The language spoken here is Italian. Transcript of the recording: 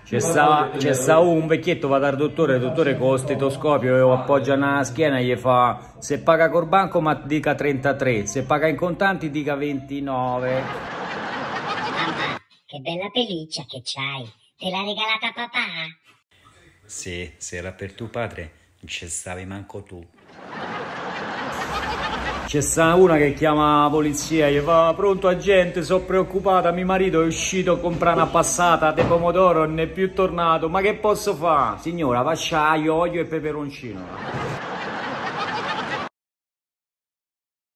C'è sta un vecchietto, va dal dottore, il dottore con lo stetoscopio lo appoggia nella schiena e gli fa: se paga col banco ma dica 33, se paga in contanti dica 29. Mamma, che bella pelliccia che c'hai, te l'ha regalata papà? Sì, se era per tuo padre, non ci stavi manco tu. C'è sta una che chiama la polizia, gli fa: pronto agente, sono preoccupata, mio marito è uscito a comprare una passata di pomodoro, non è più tornato, ma che posso fare? Signora, faccia aglio, olio e peperoncino.